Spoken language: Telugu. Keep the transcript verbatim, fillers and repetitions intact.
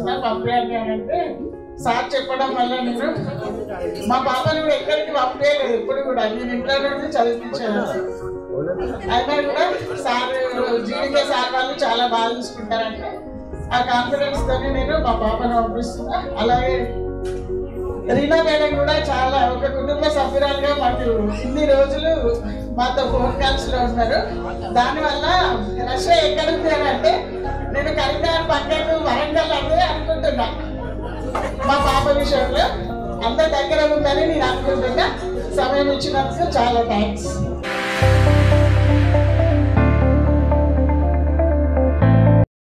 పంపిస్తున్నా పంపించండి అని అంటే సార్ చెప్పడం వల్ల నేను మా పాపని కూడా ఎక్కడికి పంపించలేదు. ఎప్పుడు కూడా నేను ఇంట్లో నుండి చదివించాను. అయినా కూడా సార్ జీవికే సార్ వాళ్ళు చాలా బాగా చూసుకుంటారంటే ఆ కాన్ఫిడెన్స్ తోని నేను మా పాపను పంపిస్తున్నా. అలాగే రీనా మేడం కూడా చాలా ఒక కుటుంబ సభ్యురాలుగా మాకు ఇన్ని రోజులు మాతో ఫోన్ కాల్స్ లో ఉన్నారు. దానివల్ల రష్ ఎక్కడుంది అని అంటే నేను కరీంనగర్ పక్కన వరంగల్ అంటే అనుకుంటున్నా. మా పాప విషయంలో అంత దగ్గర ఉందని నేను అనుకుంటున్నా. సమయం ఇచ్చినందుకు చాలా థ్యాంక్స్.